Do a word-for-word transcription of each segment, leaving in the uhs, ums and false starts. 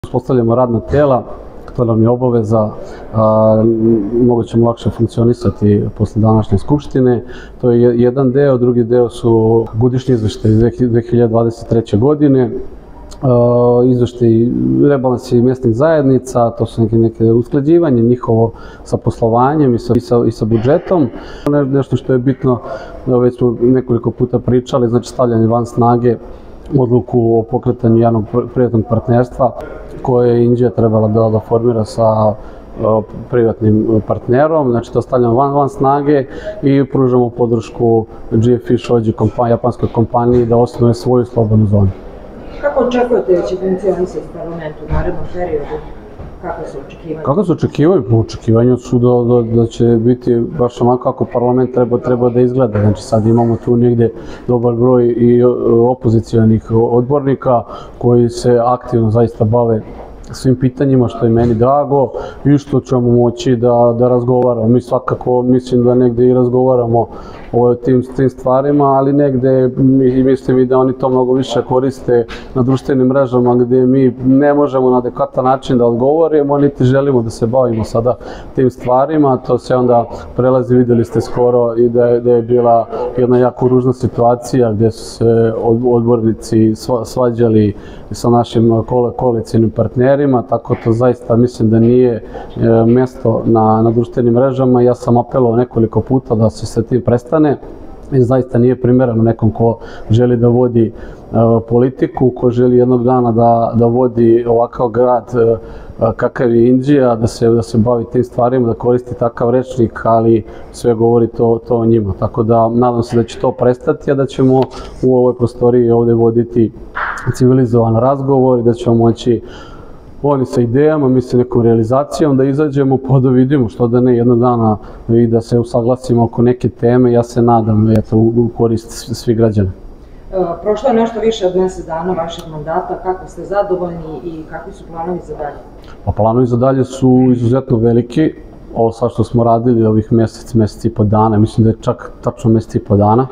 Uspostavljamo radna tela, to nam je obaveza, a, mnogo ćemo lakše funkcionisati posle današnje skupštine. To je jedan deo, drugi deo su godišnji izveštaj iz dve hiljade dvadeset treće. godine, izveštaj rebalansi mjesnih zajednica, to su neke, neke usklađivanje njihovo sa poslovanjem i sa, i sa, i sa budžetom. Ne, nešto što je bitno, već smo nekoliko puta pričali, znači stavljanje van snage odluku o pokretanju javnog privatnog partnerstva koje je Inđija trebala da, da formira sa o, privatnim partnerom, znači to stavljamo van, van snage i pružamo podršku G F I Shoji kompaniji, japanskoj kompaniji da osnuje svoju slobodnu zonu. Kako očekujete da će funkcionisati parlament u narednom periodu? Kako se očekivaju? Kako se očekivaju? Po očekivanju su da, da, da će biti baš onako kako parlament treba, treba da izgleda. Znači sad imamo tu negde dobar broj i opozicijalnih odbornika koji se aktivno zaista bave svim pitanjima, što je meni drago i što ćemo moći da, da razgovaramo. Mi svakako mislim da negde i razgovaramo o tim, tim stvarima, ali negde mislim i da oni to mnogo više koriste na društvenim mrežama gdje mi ne možemo na adekvatan način da odgovorimo, niti želimo da se bavimo sada tim stvarima. To se onda prelazi, vidjeli ste skoro i da je, da je bila jedna jako ružna situacija gdje su se odbornici svađali sa našim koalicijnim partnerima, tako to zaista mislim da nije mjesto na, na društvenim mrežama. Ja sam apelovao nekoliko puta da se sa tim prestane i zaista nije primereno nekom ko želi da vodi uh, politiku, ko želi jednog dana da, da vodi ovakav grad uh, kakav je Inđija, da se, da se bavi tim stvarima, da koristi takav rečnik, ali sve govori to, to o njima. Tako da nadam se da će to prestati, a da ćemo u ovoj prostoriji ovdje voditi civilizovan razgovor i da ćemo moći oni sa idejama, mi sa nekom realizacijom da izađemo pa da vidimo što da ne jednog dana i da se usaglasimo oko neke teme. Ja se nadam da je to u korist svih građana. Prošlo je nešto više od mjesec dana vašeg mandata, kako ste zadovoljni i kakvi su planovi za dalje? Pa planovi za dalje su izuzetno veliki. Ovo sad što smo radili ovih mjesec, mjesec i po dana, mislim da je čak tačno mjesec i po dana.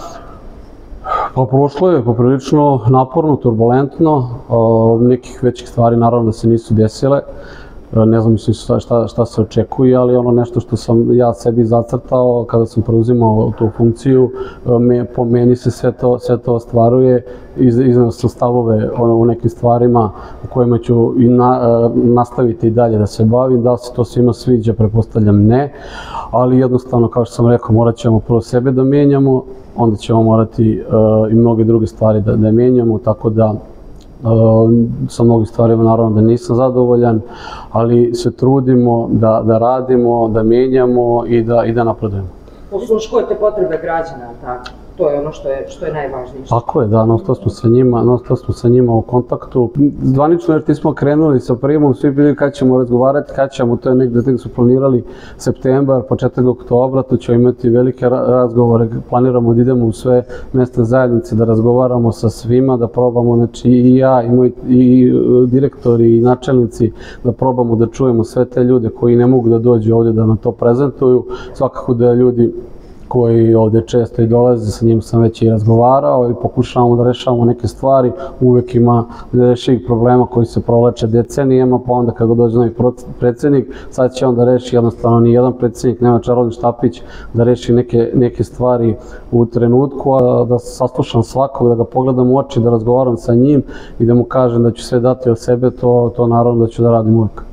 Pa prošlo je poprilično naporno, turbulentno, nekih većih stvari naravno da se nisu desile. Ne znam mislim šta, šta se očekuje, ali ono nešto što sam ja sebi zacrtao kada sam preuzimao tu funkciju, me, po meni se sve to, sve to ostvaruje. Iz, iznao sam stavove ono, u nekim stvarima u kojima ću i na, nastaviti i dalje da se bavim. Da li se to svima sviđa, pretpostavljam ne, ali jednostavno kao što sam rekao morat ćemo prvo sebe da mijenjamo, onda ćemo morati uh, i mnoge druge stvari da, da mijenjamo, tako da Uh, sa mnogim stvarima naravno da nisam zadovoljan, ali se trudimo da, da radimo, da mijenjamo i da, i da napredujemo. Osluškujete potrebe građana, tako? To je ono što je, što je najvažnije. Tako je, da, non stop smo sa njima, non stop smo sa njima u kontaktu. Zvanično jer ti smo krenuli sa primom, svi bili kad ćemo razgovarati, kad ćemo, to je negdje, negdje su planirali septembar, početak oktobra, tu ćemo imati velike razgovore, planiramo da idemo u sve mjesne zajednice, da razgovaramo sa svima, da probamo, znači i ja, i moj i direktori, i načelnici, da probamo da čujemo sve te ljude koji ne mogu da dođu ovdje da nam to prezentuju, svakako da ljudi koji ovdje često i dolaze, sa njim sam već i razgovarao i pokušavamo da rešavamo neke stvari, uvek ima rešivih problema koji se provlače decenijama, pa onda kako dođe novi predsjednik, sad će on da reši, jednostavno ni jedan predsjednik nema čarobni štapić da reši neke, neke stvari u trenutku, a da saslušam svakog, da ga pogledam u oči, da razgovaram sa njim i da mu kažem da ću sve dati od sebe, to, to naravno da ću da radim uvek.